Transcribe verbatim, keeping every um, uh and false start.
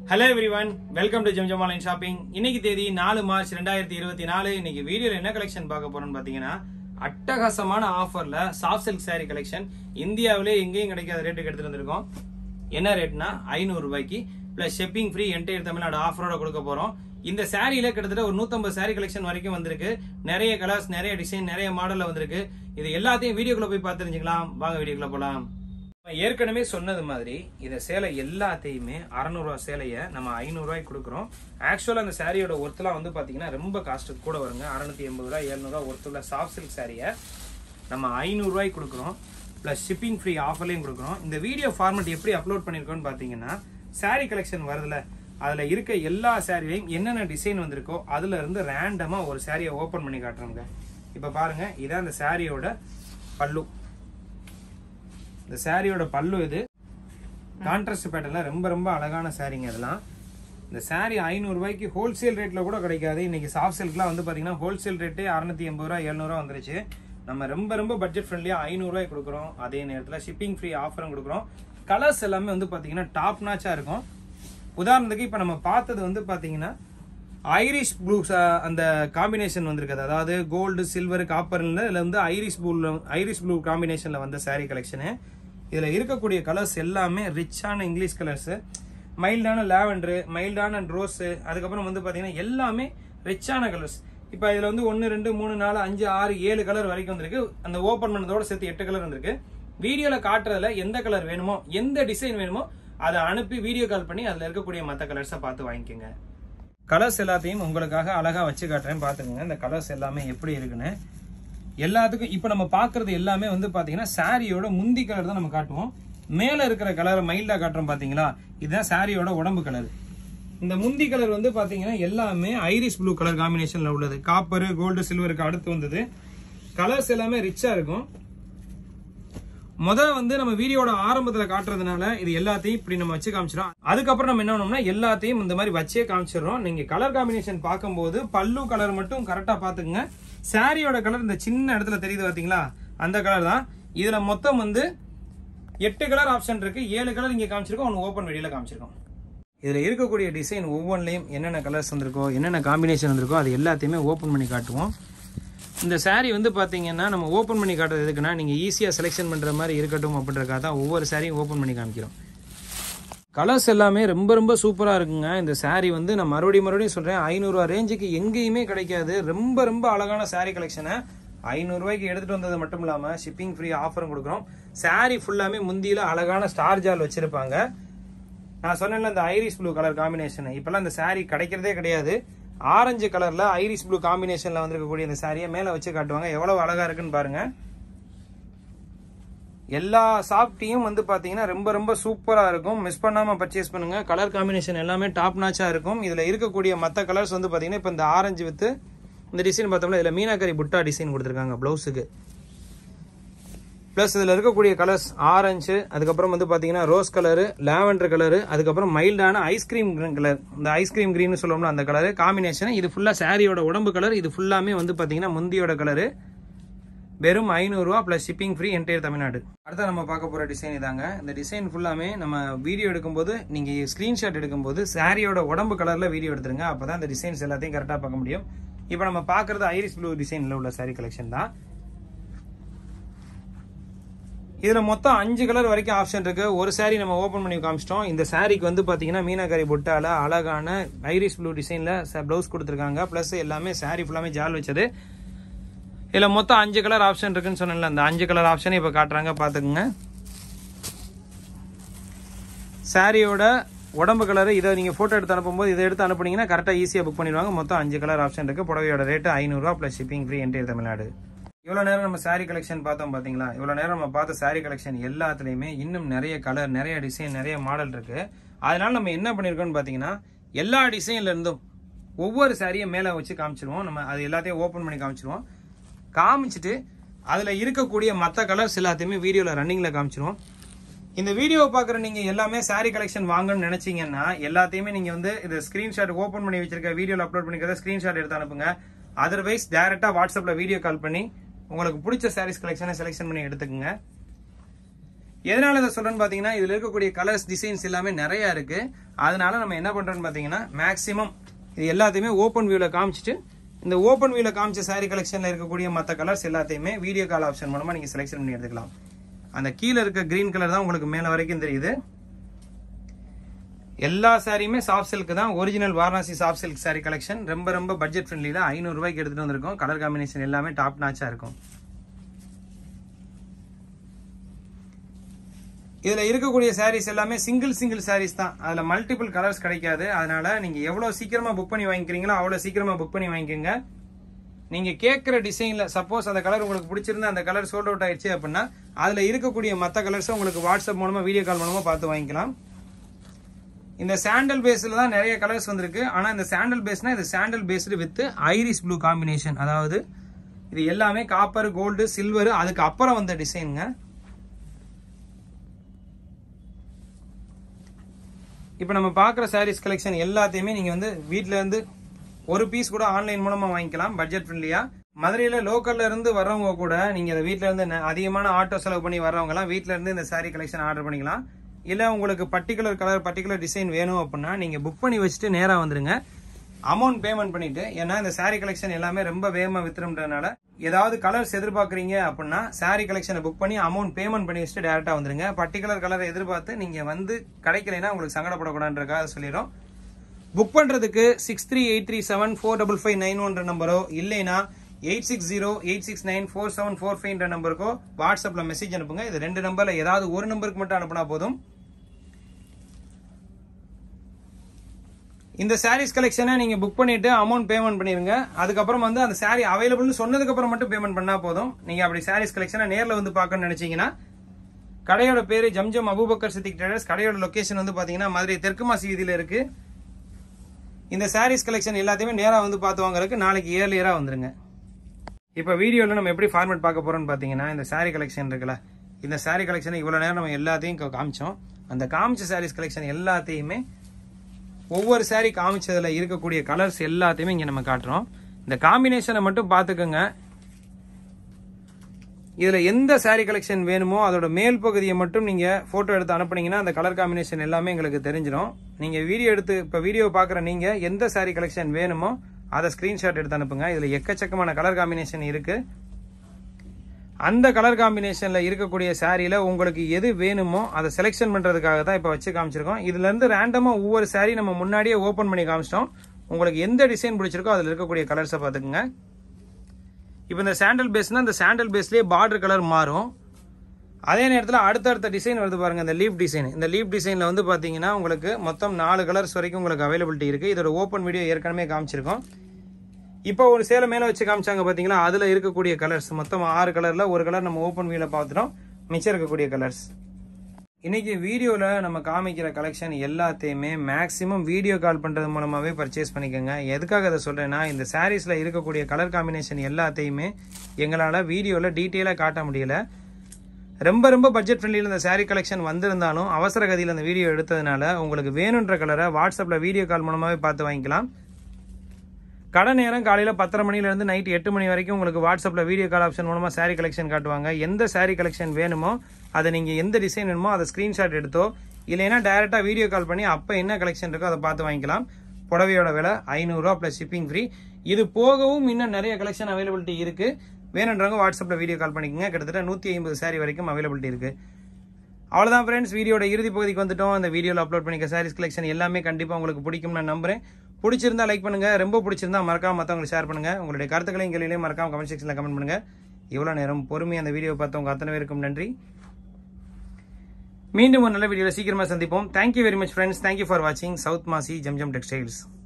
Hello everyone, welcome to Jam Jam Online Shopping. இன்னைக்கு தேதி நாலு மார்ச் ரெண்டாயிரத்தி இருபத்தி நாலு. இன்னைக்கு வீடியோல என்ன கலெக்ஷன் பார்க்க போறோம்னு பாத்தீங்கன்னா அட்டகாசமான ஆஃபர்ல சாஃப்ட் சில்க் saree கலெக்ஷன் இந்தியாவிலே எங்கேயும் கிடைக்காத ரேட்டுக்கு எடுத்துட்டு வந்திருக்கோம். என்ன ரேட்னா ஐநூறு ரூபாய்க்கு plus shipping free entire Tamil Nadu ஆஃபரோட கொடுக்க போறோம். இந்த சாரியில கிட்டத்தட்ட ஒரு நூத்தம்பது சாரி கலெக்ஷன் வரைக்கும் வந்திருக்கு. நிறைய கலர்ஸ், நிறைய டிசைன், நிறைய மாடல்ல வந்திருக்கு. இது எல்லாத்தையும் வீடியோக்குள்ள போய் பார்த்து தெரிஞ்சுக்கலாம். வாங்க வீடியோக்குள்ள போலாம். ஏற்கனவே சொன்னது மாதிரி இந்த சேலை எல்லாத்தையுமே அறுநூறு ரூபாய் சேலைய நம்ம ஐநூறு ரூபாய்க்கு கொடுக்குறோம். ஆக்சுவலா அந்த சாரியோட ஒர்த்லாம் வந்து பாத்தீங்கன்னா ரொம்ப காஸ்ட் கூட வருங்க. அறுநூத்தி எண்பது ரூபாய் எழுநூறு ரூபாய் ஒர்த்துள்ள சாஃப்ட் சில்க் சாரிய நம்ம ஐநூறு ரூபாய்க்கு கொடுக்குறோம். பிளஸ் ஷிப்பிங் ஃப்ரீ ஆஃபர்லையும் கொடுக்குறோம். இந்த வீடியோ ஃபார்மேட் எப்படி அப்லோட் பண்ணிருக்கோம்னு பாத்தீங்கன்னா சாரி கலெக்ஷன் வருதுல, அதுல இருக்க எல்லா சாரிலையும் என்னென்ன டிசைன் வந்திருக்கோ அதுல இருந்து ரேண்டமா ஒரு சாரியை ஓபன் பண்ணி காட்டுறோங்க. இப்ப பாருங்க, இதான் அந்த சாரியோட பல்லு. இந்த சாரியோட பல்லு இது கான்ட்ராஸ்ட் பேட்டர்ல ரொம்ப ரொம்ப அழகான சாரிங்க. இதெல்லாம் இந்த சாரி ஐநூறு ரூபாய்க்கு ஹோல்சேல் ரேட்ல கூட கிடைக்காது. இன்னைக்கு சாஃப்ட் சில்க்லாம் வந்து பாத்தீங்கன்னா ஹோல்சேல் ரேட்டே அறுநூத்தி எண்பது ரூபாய் எழுநூறு ரூபாய் வந்துருச்சு. நம்ம ரொம்ப ரொம்ப பட்ஜெட் ஃப்ரெண்ட்லியா ஐநூறு ரூபாய் கொடுக்குறோம். அதே நேரத்தில் ஷிப்பிங் ஃப்ரீ ஆஃபரும் கொடுக்குறோம். கலர்ஸ் எல்லாமே வந்து பாத்தீங்கன்னா டாப் நாச்சா இருக்கும். உதாரணத்துக்கு இப்ப நம்ம பார்த்தது வந்து பாத்தீங்கன்னா ஐரிஷ் ப்ளூ அந்த காம்பினேஷன் வந்திருக்குது. அதாவது கோல்டு, சில்வர், காப்பர்ல இதுல வந்து ஐரிஷ் ப்ளூ ஐரிஷ் ப்ளூ காம்பினேஷன்ல வந்த சாரி கலெக்ஷனு. இதுல இருக்கக்கூடிய கலர்ஸ் எல்லாமே ரிச்சான இங்கிலீஷ் கலர்ஸ், மைல்டான லாவெண்டர், மைல்டான ரோஸ், அதுக்கப்புறம் வந்து பாத்தீங்கன்னா எல்லாமே ரிச்சான கலர்ஸ். இப்ப இதுல வந்து ஒன்னு ரெண்டு மூணு நாலு அஞ்சு ஆறு ஏழு கலர் வரைக்கும் வந்திருக்கு. அந்த ஓபன் பண்ணதோட சேர்த்து எட்டு கலர் வந்திருக்கு. வீடியோல காட்டுறதுல எந்த கலர் வேணுமோ, எந்த டிசைன் வேணுமோ அதை அனுப்பி வீடியோ கால் பண்ணி அதுல இருக்கக்கூடிய மற்ற கலர்ஸை பார்த்து வாங்கிக்கோங்க. கலர்ஸ் எல்லாத்தையும் உங்களுக்காக அழகா வச்சு காட்டுறேன், பாத்துக்கோங்க இந்த கலர்ஸ் எல்லாமே எப்படி இருக்குன்னு. எல்லாத்துக்கும் இப்ப நம்ம பாக்குறது எல்லாமே வந்து பாத்தீங்கன்னா சாரியோட முந்தி கலர் தான் நம்ம காட்டுவோம். மேல இருக்கிற கலர் மைல்டா காட்டுறோம் பாத்தீங்களா, இதுதான் சாரியோட உடம்பு கலர். இந்த முந்தி கலர் வந்து பாத்தீங்கன்னா எல்லாமே ஐரிஷ் ப்ளூ கலர் காம்பினேஷன்ல உள்ளது. காப்பர், கோல்டு, சில்வருக்கு அடுத்து வந்தது. கலர்ஸ் எல்லாமே ரிச்சா இருக்கும். முதல்ல வந்து நம்ம வீடியோட ஆரம்பத்துல காட்டுறதுனால இது எல்லாத்தையும் இப்படி நம்ம வச்சு காமிச்சிடும். அதுக்கப்புறம் நம்ம என்ன பண்ணோம்னா எல்லாத்தையும் இந்த மாதிரி வச்சே காமிச்சிடறோம். நீங்க கலர் காம்பினேஷன் பார்க்கும்போது பல்லு கலர் மட்டும் கரெக்டா பாத்துக்குங்க. சாரியோட கலர் இந்த சின்ன இடத்துல தெரியுது பாத்தீங்களா, அந்த கலர் தான். இதுல மொத்தம் வந்து எட்டு கலர் ஆப்ஷன் இருக்கு. ஏழு கலர் இங்க காமிச்சிருக்கோம், ஒன்னு ஓபன் வெளியில காமிச்சிருக்கோம். இதுல இருக்கக்கூடிய டிசைன் ஒவ்வொன்றையும் என்னென்ன கலர்ஸ் வந்திருக்கோ, என்னென்ன காம்பினேஷன் வந்திருக்கோ அது எல்லாத்தையுமே ஓபன் பண்ணி காட்டுவோம். இந்த சாரி வந்து பாத்தீங்கன்னா நம்ம ஓபன் பண்ணி காட்டுறது எதுக்குன்னா நீங்க ஈஸியா செலெக்ஷன் பண்ற மாதிரி இருக்கட்டும் அப்படின்றக்காக தான் ஒவ்வொரு சாரியும் ஓபன் பண்ணி காமிக்கிறோம். கலர்ஸ் எல்லாமே ரொம்ப ரொம்ப சூப்பரா இருக்குங்க. இந்த சாரி வந்து நான் மறுபடியும் மறுபடியும் சொல்றேன், ஐநூறு ரூபாய் ரேஞ்சுக்கு எங்கேயுமே கிடைக்காது. ரொம்ப ரொம்ப அழகான சாரி கலெக்ஷனை ஐநூறு ரூபாய்க்கு எடுத்துட்டு வந்தது மட்டும் இல்லாம ஷிப்பிங் ஃப்ரீ ஆஃபரும் கொடுக்குறோம். சாரி ஃபுல்லாமே முந்தியில அழகான ஸ்டார் ஜால் வச்சிருப்பாங்க. நான் சொன்னேன்ல இந்த ஐரிஷ் ப்ளூ கலர் காம்பினேஷன், இப்பெல்லாம் இந்த சாரி கிடைக்கிறதே கிடையாது. ஆரஞ்சு கலர்ல ஐரிஷ் ப்ளூ காம்பினேஷன்ல வந்திருக்கக்கூடிய இந்த சாரியை மேல வச்சு காட்டுவாங்க. எவ்வளவு அழகா இருக்குன்னு பாருங்க. எல்லா சாப்டியும் வந்து பாத்தீங்கன்னா ரொம்ப ரொம்ப சூப்பரா இருக்கும். மிஸ் பண்ணாம பர்ச்சேஸ் பண்ணுங்க. கலர் காம்பினேஷன் எல்லாமே டாப் நாச்சா இருக்கும். இதுல இருக்கக்கூடிய மற்ற கலர்ஸ் வந்து பாத்தீங்கன்னா இப்ப இந்த ஆரஞ்சு வித்து இந்த டிசைன் பார்த்தோம்னா இதுல மீனாக்கரி புட்டா டிசைன் கொடுத்துருக்காங்க பிளவுஸுக்கு. பிளஸ் இதுல இருக்கக்கூடிய கலர்ஸ் ஆரஞ்சு, அதுக்கப்புறம் வந்து பாத்தீங்கன்னா ரோஸ் கலரு, லாவெண்டர் கலரு, அதுக்கப்புறம் மைல்டான ஐஸ்கிரீம் கலர், இந்த ஐஸ்கிரீம் கிரீன் சொல்லுவோம்னா அந்த கலரு காம்பினேஷன். இது ஃபுல்லா சாரியோட உடம்பு கலர். இது ஃபுல்லாமே வந்து பாத்தீங்கன்னா முந்தியோட கலரு. வெறும் ஐநூறு ரூபா plus shipping free entire Tamil Nadu. அடுத்த நம்ம பார்க்க போற டிசைன் இதாங்க. இந்த டிசைன் ஃபுல்லாமே நம்ம வீடியோ எடுக்கும்போது நீங்க ஸ்கிரீன்ஷாட் எடுக்கும்போது சாரியோட உடம்பு கலர்ல வீடியோ எடுத்துருங்க. அப்பதான் இந்த டிசைன்ஸ் எல்லாத்தையும் கரெக்டா பார்க்க முடியும். இப்ப நம்ம பாக்குறது ஐரிஷ் ப்ளூ டிசைன்ல உள்ள சாரி கலெக்ஷன் தான். இதுல மொத்தம் அஞ்சு கலர் வரைக்கும் ஆப்ஷன் இருக்கு. ஒரு சாரி நம்ம ஓபன் பண்ணி காமிச்சிட்டோம். இந்த சாரிக்கு வந்து பாத்தீங்கன்னா மீனாக்கரி புட்டால அழகான ஐரிஷ் ப்ளூ டிசைன்ல பிளவுஸ் கொடுத்துருக்காங்க. பிளஸ் எல்லாமே சாரி ஃபுல்லாமே ஜால் வச்சது. இதுல மொத்தம் அஞ்சு கலர் ஆப்ஷன் இருக்குன்னு சொன்னேன்ல, அந்த அஞ்சு கலர் ஆப்ஷன் இப்ப காட்டுறாங்க பாத்துக்கோங்க. சாரியோட உடம்பு கலர் இதை நீங்க போட்டோ எடுத்து அனுப்பும்போது இதை எடுத்து அனுப்புனீங்கன்னா கரெக்டா ஈஸியா புக் பண்ணிடுவாங்க. மொத்தம் அஞ்சு கலர் ஆப்ஷன் இருக்கு. புடவையோட ரேட்டு ஐநூறு ரூபா plus shipping free entire Tamil Nadu. இவ்வளவு நேரம் நம்ம சாரி கலெக்ஷன் பார்த்தோம் பாத்தீங்களா. இவ்வளவு நேரம் நம்ம பார்த்த சாரி கலெக்ஷன் எல்லாத்துலயுமே இன்னும் நிறைய கலர், நிறைய டிசைன், நிறைய மாடல் இருக்கு. அதனால நம்ம என்ன பண்ணிருக்கோம்னு பாத்தீங்கன்னா எல்லா டிசைன்ல இருந்தும் ஒவ்வொரு சாரியை மேல வச்சு காமிச்சிருவோம். நம்ம அது எல்லாத்தையும் ஓபன் பண்ணி காமிச்சிருவோம். காமிச்சிட்டு அதுல இருக்கக்கூடிய மற்ற கலர்ஸ் எல்லாத்தையுமே வீடியோல ரன்னிங்ல காமிச்சிருவோம். இந்த வீடியோவை பாக்குற நீங்க எல்லாமே சாரி கலெக்ஷன் வாங்கணும்னு நினைச்சீங்கன்னா எல்லாத்தையுமே நீங்க வந்து இது ஸ்கிரீன்ஷாட் ஓபன் பண்ணி வச்சிருக்க வீடியோல அப்லோட் பண்ணிக்கிறத ஸ்கிரீன்ஷாட் எடுத்து அனுப்புங்க. அதர்வைஸ் டைரக்டா வாட்ஸ்அப்ல வீடியோ கால் பண்ணி உங்களுக்கு பிடிச்ச சாரீஸ் கலெக்ஷனை செலக்ஷன் பண்ணி எடுத்துக்கங்க. எதனால இதை சொல்றேன்னு பாத்தீங்கன்னா இதுல இருக்கக்கூடிய கலர்ஸ், டிசைன்ஸ் எல்லாமே நிறைய இருக்கு. அதனால நம்ம என்ன பண்றோம்னு பாத்தீங்கன்னா மேக்ஸிமம் இது எல்லாத்தையுமே ஓப்பன் வியூல காமிச்சிட்டு இந்த ஓப்பன் வியூல காமிச்ச saree கலெக்ஷன்ல இருக்கக்கூடிய மற்ற கலர்ஸ் எல்லாத்தையுமே வீடியோ கால் ஆப்ஷன் மூலமா நீங்க செலக்ஷன் பண்ணி எடுத்துக்கலாம். அந்த கீழே இருக்க கிரீன் கலர் தான் உங்களுக்கு மேல வரைக்கும் தெரியுது. எல்லா சாரியுமே சாஃப்ட் சில்க் தான். Original Varanasi soft silk sari collection. ரொம்ப ரொம்ப பட்ஜெட் ஃப்ரெண்ட்லில ஐநூறு ரூபாய்க்கு எடுத்துட்டு வந்திருக்கோம். கலர் காம்பினேஷன் எல்லாமே டாப் நாச்சா இருக்கும். இதுல இருக்கக்கூடிய சாரீஸ் எல்லாமே சிங்கிள் சிங்கிள் சாரீஸ் தான். அதுல மல்டிபிள் கலர்ஸ் கிடைக்காது. அதனால நீங்க எவ்வளவு சீக்கிரமா புக் பண்ணி வாங்கிக்கிறீங்களோ அவ்வளவு சீக்கிரமா புக் பண்ணி வாங்கிக்கோங்க. நீங்க கேட்கிற டிசைன்ல சப்போஸ் அந்த கலர் உங்களுக்கு பிடிச்சிருந்தா அந்த கலர் சோல்ட் அவுட் ஆயிடுச்சு அப்படின்னா அதுல இருக்கக்கூடிய மற்ற கலர்ஸ் உங்களுக்கு வாட்ஸ்அப் மூலமா வீடியோ கால் மூலமா பார்த்து வாங்கிக்கலாம். இந்த சாண்டல் பேஸ்ல தான் நிறைய கலர்ஸ் வந்திருக்கு. ஆனா இந்த சாண்டல் பேஸ்னா இது sandal based with iris blue combination. அதாவது இது எல்லாமே காப்பர், கோல்டு, சில்வர் அதுக்கு அப்புறம் வந்த டிசைனுங்க. இப்போ நம்ம பார்க்குற சாரீஸ் கலெக்ஷன் எல்லாத்தையுமே நீங்கள் வந்து வீட்டில் இருந்து ஒரு பீஸ் கூட ஆன்லைன் மூலமாக வாங்கிக்கலாம் பட்ஜெட் ஃப்ரெண்ட்லியா. மதுரையில் லோக்கல்ல இருந்து வர்றவங்க கூட நீங்கள் இதை வீட்டில் இருந்து அதிகமான ஆட்டோ செலவு பண்ணி வர்றவங்கலாம் வீட்டில் இருந்து இந்த சாரீ கலெக்ஷன் ஆர்டர் பண்ணிக்கலாம். இல்லை உங்களுக்கு பர்டிகுலர் கலர் பர்டிகுலர் டிசைன் வேணும் அப்படின்னா நீங்கள் புக் பண்ணி வச்சுட்டு நேராக வந்துருங்க. அமௌண்ட் பேமெண்ட் பண்ணிட்டு, ஏன்னா இந்த சாரீ கலெக்ஷன் எல்லாமே ரொம்ப வேகமாக வித்துறதுனால ஏதாவது கலர்ஸ் எதிர்பார்க்குறீங்க அப்படின்னா சாரீ கலெக்ஷனை புக் பண்ணி அமௌண்ட் பேமெண்ட் பண்ணி வச்சுட்டு டேரக்டா வந்துருங்க. பர்டிகுலர் கலரை எதிர்பார்த்து நீங்க வந்து கிடைக்கலைன்னா உங்களுக்கு சங்கடப்படக்கூடாதுன்றக்காக சொல்லிடும். புக் பண்றதுக்கு six three eight three seven four double five nine ஒன்ற நம்பரோ இல்லைன்னா eight six zero eight six nine four seven four five நம்பருக்கோ வாட்ஸ்அப்ல மெசேஜ் அனுப்புங்க. இது ரெண்டு நம்பர்ல ஏதாவது ஒரு நம்பருக்கு மட்டும் அனுப்புனா போதும். இந்த சாரீஸ் கலெக்ஷனை நீங்க புக் பண்ணிட்டு அமௌண்ட் பேமெண்ட் பண்ணிருங்க. அதுக்கப்புறம் வந்து அந்த சாரீ அவைலபிள்னு சொன்னதுக்கு அப்புறம் மட்டும் பேமெண்ட் பண்ணா போதும். நீங்க அப்படி சாரீஸ் கலெக்ஷனை நேர்ல வந்து பார்க்கணும்னு நினைச்சீங்கன்னா கடையோட பேரு ஜம்ஜம் அபூபக்கர் சித்திக் ட்ரேடர்ஸ். கடையோட லொகேஷன் வந்து பாத்தீங்கன்னா மதுரை தெற்கு மாசி வீதியில இருக்கு. இந்த சாரீஸ் கலெக்ஷன் எல்லாத்தையுமே நேரா வந்து பார்த்து வாங்குறதுக்கு நாளைக்கு ஏர்லியரா வந்துருங்க. இப்ப வீடியோல நம்ம எப்படி ஃபார்மேட் பார்க்க போறோம்னு பாத்தீங்கன்னா இந்த சாரீ கலெக்ஷன் இருக்குல்ல, இந்த சாரீ கலெக்ஷன் இவ்வளவு நேரம் நம்ம எல்லாத்தையும் காமிச்சோம். அந்த காமிச்ச சாரீஸ் கலெக்ஷன் எல்லாத்தையுமே ஒவ்வொரு சாரீ காமிச்சதுல இருக்கக்கூடிய கலர்ஸ் எல்லாத்தையுமே இங்க நம்ம காட்டுறோம். இந்த காம்பினேஷனை மட்டும் பாத்துக்கோங்க. இதுல எந்த சாரீ கலெக்ஷன் வேணுமோ அதோட மேல் பகுதியை மட்டும் நீங்க போட்டோ எடுத்து அனுப்புனீங்கன்னா அந்த கலர் காம்பினேஷன் எல்லாமே எங்களுக்கு தெரிஞ்சிடும். நீங்க வீடியோ எடுத்து இப்ப வீடியோ பாக்குற நீங்க எந்த சாரீ கலெக்ஷன் வேணுமோ அதை ஸ்கிரீன்ஷாட் எடுத்து அனுப்புங்க. இதுல எக்கச்சக்கமான கலர் காம்பினேஷன் இருக்கு. அந்த கலர் காம்பினேஷன்ல இருக்கக்கூடிய சாரியில உங்களுக்கு எது வேணுமோ அதை செலக்ஷன் பண்றதுக்காக தான் இப்ப வச்சு காமிச்சிருக்கோம். இதுல இருந்து ரேண்டமா ஒவ்வொரு சாரி நம்ம முன்னாடியே ஓபன் பண்ணி காமிச்சிட்டோம். உங்களுக்கு எந்த டிசைன் பிடிச்சிருக்கோ அதுல இருக்கக்கூடிய கலர்ஸை பாத்துக்கோங்க. இப்ப இந்த சாண்டல் பேஸ்னா இந்த சாண்டல் பேஸ்லயே பார்டர் கலர் மாறும். அதே நேரத்தில் அடுத்தடுத்த டிசைன் வருது பாருங்க. இந்த லீப் டிசைன், இந்த லீப் டிசைன்ல வந்து பாத்தீங்கன்னா உங்களுக்கு மொத்தம் நாலு கலர்ஸ் வரைக்கும் உங்களுக்கு அவைலபிலிட்டி இருக்கு. இதோட ஓப்பன் வீடியோ ஏற்கனவே காமிச்சிருக்கோம். இப்போ ஒரு சேலை மேல வச்சு காமிச்சாங்க பாத்தீங்களா, அதுல இருக்கக்கூடிய கலர்ஸ் மொத்தம் ஆறு கலர்ல ஒரு கலர் நம்ம ஓப்பன் வியூல பார்த்துட்டோம். மிச்சம் இருக்கக்கூடிய கலர்ஸ் இன்னைக்கு வீடியோல நம்ம காமிக்கிற கலெக்ஷன் எல்லாத்தையுமே மேக்ஸிமம் வீடியோ கால் பண்றது மூலமாவே பர்ச்சேஸ் பண்ணிக்கோங்க. எதுக்காக அதை சொல்றேன்னா இந்த சாரீஸ்ல இருக்கக்கூடிய கலர் காம்பினேஷன் எல்லாத்தையுமே எங்களால வீடியோல டீட்டெயிலா காட்ட முடியல. ரொம்ப ரொம்ப பட்ஜெட் ஃப்ரெண்ட்லியில் இந்த சாரீ கலெக்ஷன் வந்திருந்தாலும் அவசர கதியில் அந்த வீடியோ எடுத்ததுனால உங்களுக்கு வேணுன்ற கலரை வாட்ஸ்அப்ல வீடியோ கால் மூலமாவே பார்த்து வாங்கிக்கலாம். கடை நேரம் காலையில பத்தரை மணில இருந்து நைட் எட்டு மணி வரைக்கும் உங்களுக்கு வாட்ஸ்அப்ல வீடியோ கால் ஆப்ஷன் மூலமா சாரீ கலெக்ஷன் காட்டுவாங்க. எந்த சாரீ கலெக்ஷன் வேணுமோ அதை நீங்க எந்த டிசைன் வேணுமோ அதை ஸ்கிரீன்ஷாட் எடுத்தோ இல்லைன்னா டைரக்டா வீடியோ கால் பண்ணி அப்ப என்ன கலெக்ஷன் இருக்கோ அதை பார்த்து வாங்கிக்கலாம். புடவையோட விலை ஐநூறு ரூபா பிளஸ் ஷிப்பிங் ஃப்ரீ. இது போகவும் இன்னும் நிறைய கலெக்ஷன் அவைலபிலிட்டி இருக்கு. வேணுன்றவங்க வாட்ஸ்அப்ல வீடியோ கால் பண்ணிக்கோங்க. கிட்டத்தட்ட நூத்தி ஐம்பது சாரி வரைக்கும் அவைலபிலிட்டி இருக்கு. அவ்வளவுதான் ஃப்ரெண்ட்ஸ், வீடியோட இறுதி பகுதிக்கு வந்துட்டோம். அந்த வீடியோல அப்லோட் பண்ணிக்க சாரீஸ் கலெக்ஷன் எல்லாமே கண்டிப்பா உங்களுக்கு பிடிக்கும் நான் நம்புறேன். பிடிச்சிருந்தா லைக் பண்ணுங்க, ரொம்ப பிடிச்சிருந்தா மறக்காம மற்றவங்களுக்கு ஷேர் பண்ணுங்க. உங்களுடைய கருத்துக்களையும் கேள்விகளையும் மறக்காம கமெண்ட் செக்ஷன்ல கமெண்ட் பண்ணுங்க. இவ்வளவு நேரம் பொறுமையா அந்த வீடியோ பார்த்தவங்க அத்தனை பேருக்கும் நன்றி. மீண்டும் ஒரு நல்ல வீடியோல சீக்கிரமா சந்திப்போம். Thank you very much friends. Thank you for வாட்சிங் சவுத் மாசி ஜம்ஜம் டெக்ஸ்டைல்ஸ்.